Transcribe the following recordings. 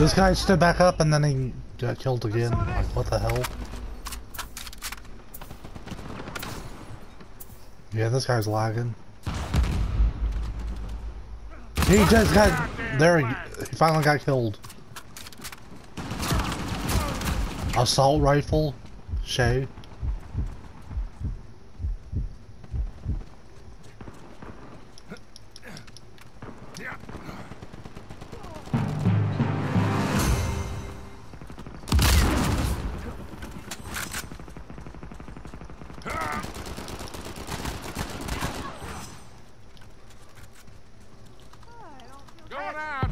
This guy stood back up and then he got killed again. Like, what the hell? Yeah, this guy's lagging. He just got... There he finally got killed. Assault rifle. Shay. Going out.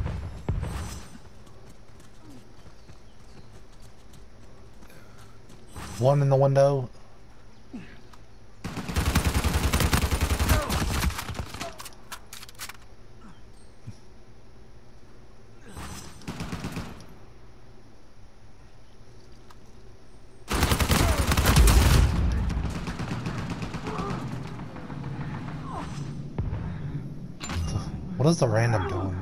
One in the window. What is the random doing?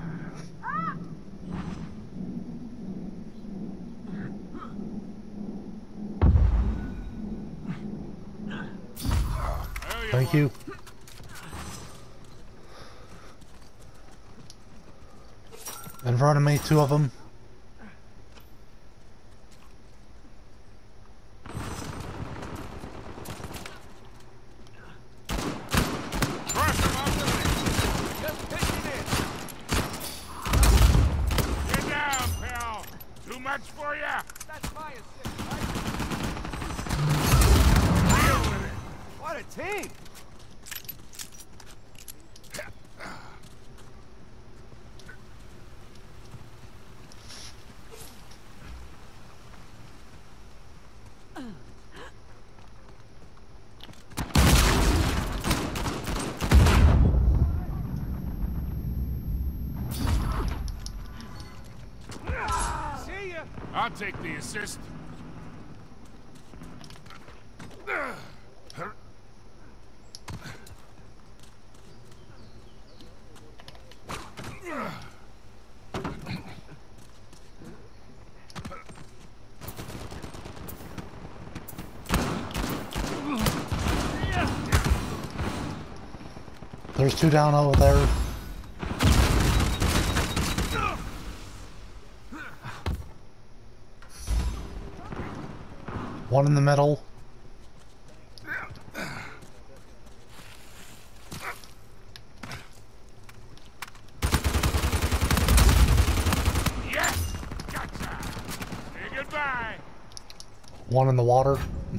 Thank you. In front of me, two of them. Get down, pal. Too much for ya. That's my assist, right? Deal with it. What a team! See ya. I'll take the assist. There's two down over there. One in the middle. Yes! Gotcha! Say goodbye! One in the water.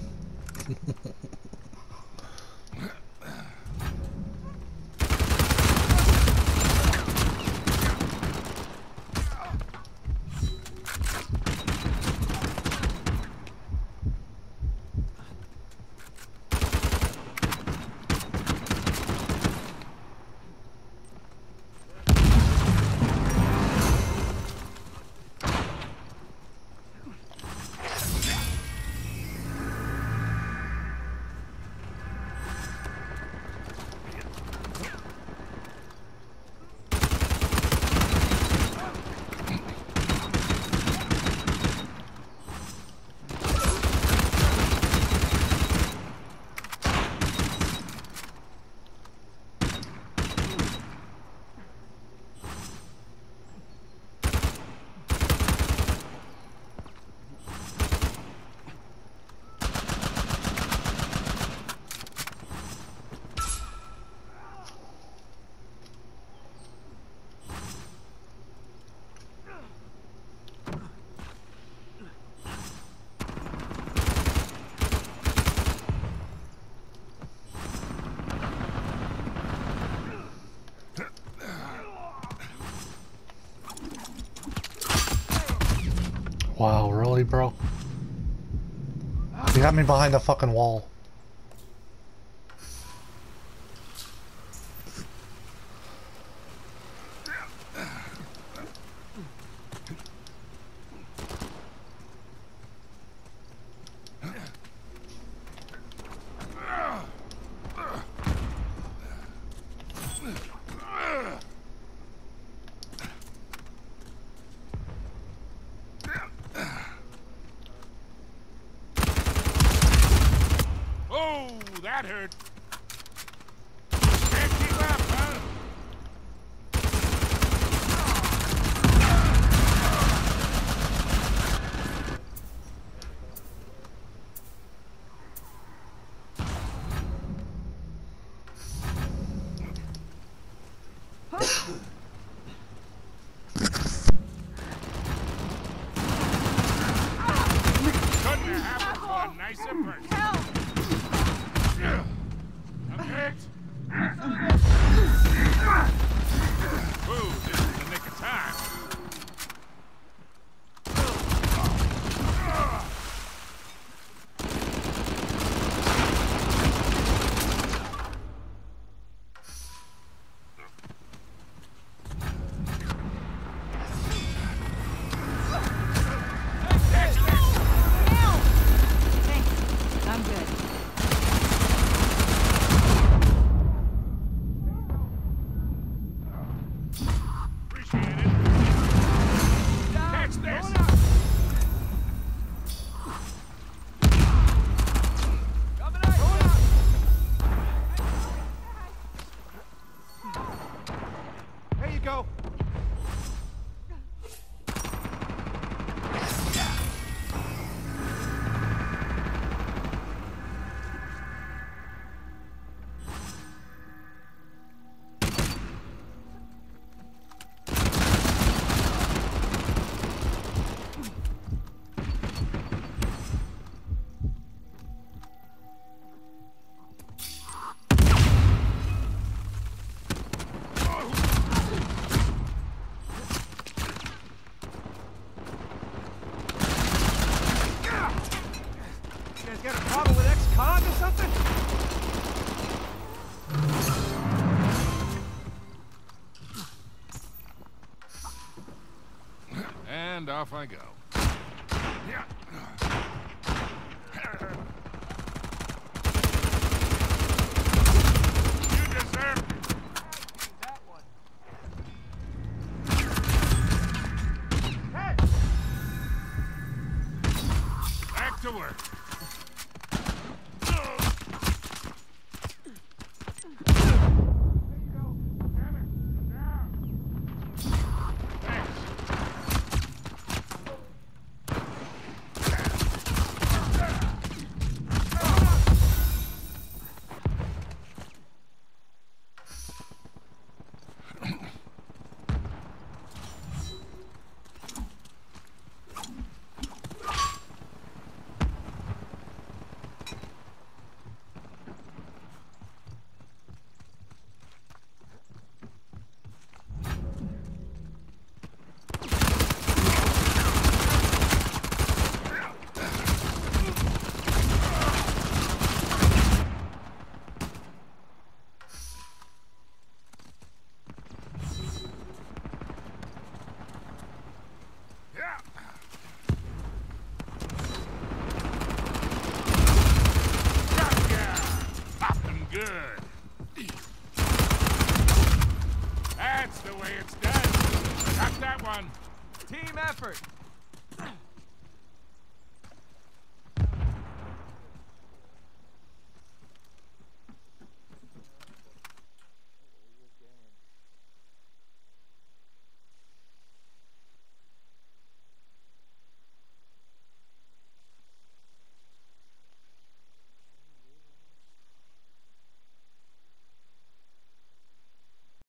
Wow, really, bro? You got me behind a fucking wall. That hurt. Can't keep up, huh? Couldn't have happened to a nicer person. Okay. Ooh, this is the nick of time. Thanks. I'm good. Appreciate it. Catch this. Coming out. There you go. You guys got a problem with ex-con or something? And off I go. Yeah. You deserve it. That one. Hey! Back to work. There you go. Damn it. Down. Thanks. Yeah. Gotcha. Popped him good. That's the way it's done. Got that one. Team effort.